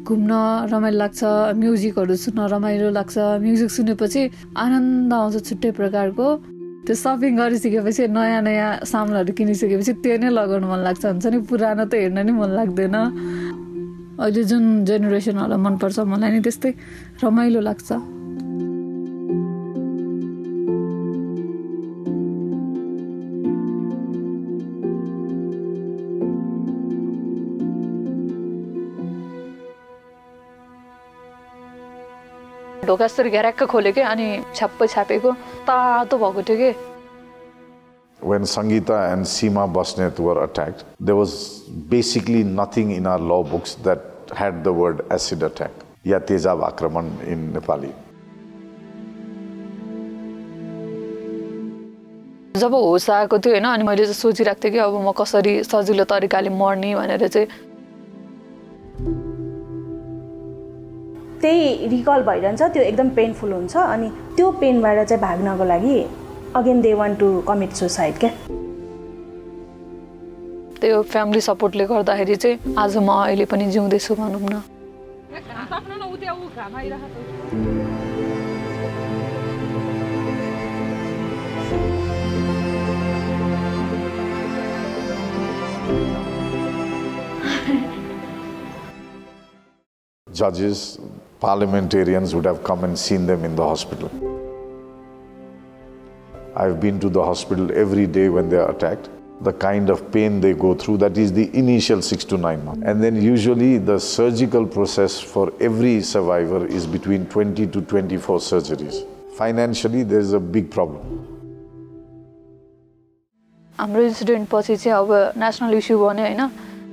घुम्न रमाइलो लाग्छ, म्युजिकहरू सुन्न रमाइलो लाग्छ। म्युजिक सुनेपछि आनन्द आउँछ छुट्टै प्रकारको। त्यो सपिङ गरिसकेपछि नयाँ सामानहरू किनिसकेपछि त्यो नै लगाउनु मन लाग्छ। हुन्छ नि पुरानो त हेर्न नि मन लाग्दैन। अहिले जुन जेनेरेसनहरूलाई मनपर्छ मलाई नि त्यस्तै रमाइलो लाग्छ। ढोका यस्तरी घेराक्क खोलेको अनि छ्याप्पै छापेको तातो भएको थियो कि। When Sangeeta and Seema Basnet were attacked, there was basically nothing in our law books that had the word acid attack या तेजाब आक्रमण in Nepali. जब होस आएको थियो हैन अनि मैले चाहिँ सोचिरहेको थिएँ कि अब म कसरी सजिलो तरिकाले मर्ने भनेर चाहिँ। त्यही रिकल भइरहन्छ, त्यो एकदम पेनफुल हुन्छ अनि त्यो पेनबाट चाहिँ भाग्नको लागि again they want to commit suicide क्या। त्यो फ्यामिली सपोर्टले गर्दाखेरि चाहिँ आज म अहिले पनि जिउँदैछु भनौँ न। Judges, parliamentarians would have come and seen them in the hospital. I've been to the hospital every day when they are attacked. The kind of pain they go through, that is the initial 6 to 9 months. And then usually the surgical process for every survivor is between 20 to 24 surgeries. Financially, there is a big problem. हाम्रो incident पछि चाहिँ अब national issue बन्यो हैन।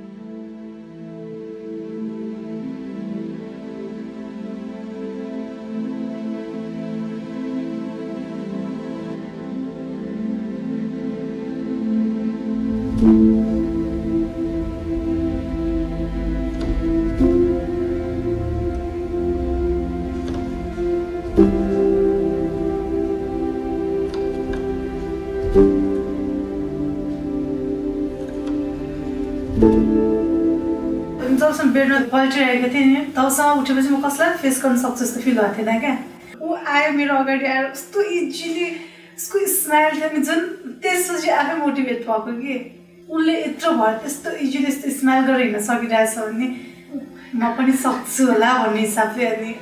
जबसम्म बेडमा पल्टिरहेको थिएँ नि तबसम्म उठेपछि म कसलाई फेस गर्न सक्छु जस्तो फिल भएको थिएन क्या। ऊ आयो मेरो अगाडि आएर कस्तो इजिली उसको स्माइल थियो नि जुन त्यसपछि आफै मोटिभेट भएको कि उसले यत्रो भयो त्यस्तो इजिली यस्तो स्माइल गरेर हिँड्न सकिरहेछ भने म पनि सक्छु होला भन्ने हिसाबले। अनि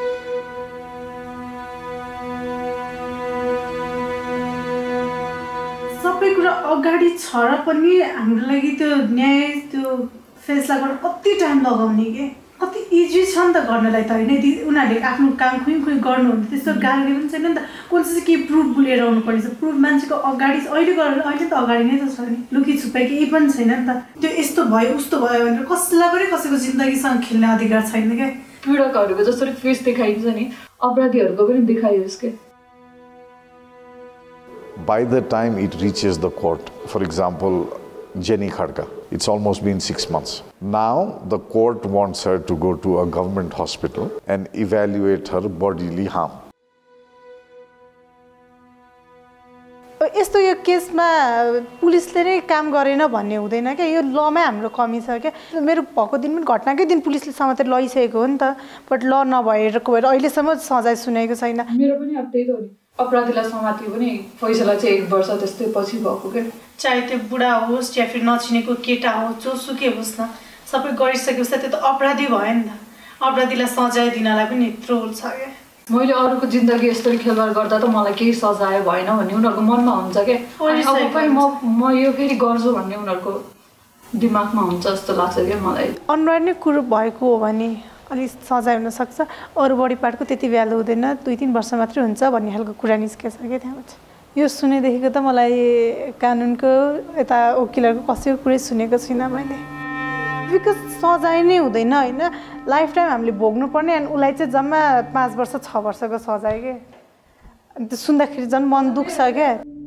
सबै कुरा अगाडि छ र पनि हाम्रो लागि त्यो न्याय त्यो फेसला गर्न कति टाइम लगाउने के कति इजी छ नि त गर्नलाई त होइन। उनीहरूले आफ्नो काम खुइ गर्नुहुन्थ्यो त्यस्तो गाह्रो पनि छैन नि त। कोही चाहिँ के प्रुफ लिएर आउनु पर्ने छ, प्रुफ मान्छेको अगाडि अहिले त अगाडि नै त छ नि, लुकी छुपाई केही पनि छैन नि त। त्यो यस्तो भयो उस्तो भयो भनेर कसैलाई पनि कसैको जिन्दगीसँग खेल्ने अधिकार छैन क्या। पीडकहरूको जसरी फेस देखाइन्छ नि अपराधीहरूको पनि देखाइयोस् के। By the time it reaches the court, for example, Jenny Khadka, it's almost been 6 months. Now the court wants her to go to a government hospital and evaluate her bodily harm. यस्तो यो केसमा पुलिसले नै काम गरेन भन्ने हुँदैन क्या। यो लमै हाम्रो कमी छ क्या। मेरो भएको दिन पनि घटनाकै दिन पुलिसले समातेर लैसकेको हो नि त, बट ल नभएको भएर अहिलेसम्म सजाय सुनेको छैन। मेरो पनि अब त्यही त हो नि, अपराधीलाई समातियो पनि फैसला चाहिँ 1 वर्ष त्यस्तै पछि भएको के। चाहे त्यो बुढा होस् या फिर नचिनेको केटा होस् जोसुकै होस् न, सबै गरिसकेपछि त्यो त अपराधी भयो नि त। अपराधीलाई सजाय दिनलाई पनि यत्रो छ क्या। मैले अरूको जिन्दगी यस्तरी खेलवाड गर्दा त मलाई केही सजाय भएन भन्ने उनीहरूको मनमा हुन्छ क्या। अब खै म यो फेरि गर्छु भन्ने उनीहरूको दिमागमा हुन्छ जस्तो लाग्छ क्या मलाई। अनुहार नै कुरो भएको हो भने अलिक सजाय हुनसक्छ, अरू बडी पार्टको त्यति भ्यालु हुँदैन, 2-3 वर्ष मात्रै हुन्छ भन्ने खालको कुरा निस्केछ क्या त्यहाँबाट। यो सुनेदेखिको त मलाई कानुनको यता वकिलहरूको कसैको कुरै सुनेको छुइनँ मैले। बिकज सजाय नै हुँदैन होइन, लाइफ टाइम हामीले भोग्नुपर्ने अनि उसलाई चाहिँ जम्मा 5 वर्ष 6 वर्षको सजाय के। अनि त्यो सुन्दाखेरि झन् मन दुख्छ क्या।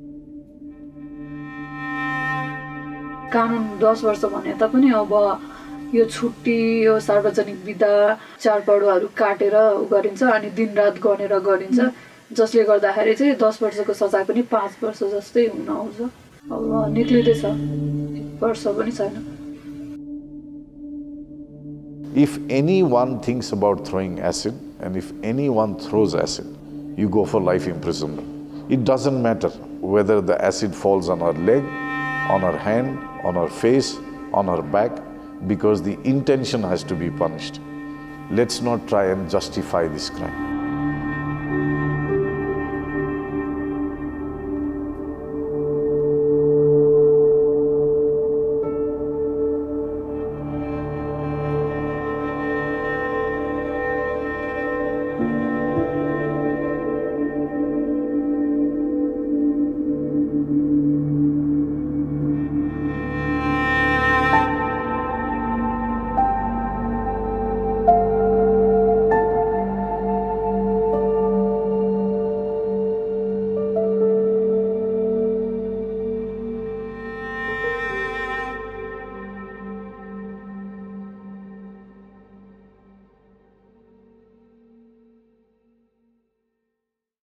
कानुन 10 वर्ष भने तापनि अब यो छुट्टी यो सार्वजनिक बिदा चाडपर्वहरू काटेर गरिन्छ अनि दिनरात गनेर गरिन्छ, जसले गर्दाखेरि चाहिँ 10 वर्षको सजाय पनि 5 वर्ष जस्तै हुन आउँछ। अब निक्लिँदैछ, 1 वर्ष पनि छैन। If anyone thinks about throwing acid, and if anyone throws acid, you go for life imprisonment. It doesn't matter whether the acid falls on her leg, on her hand, on her face, on her back, because the intention has to be punished. Let's not try and justify this crime.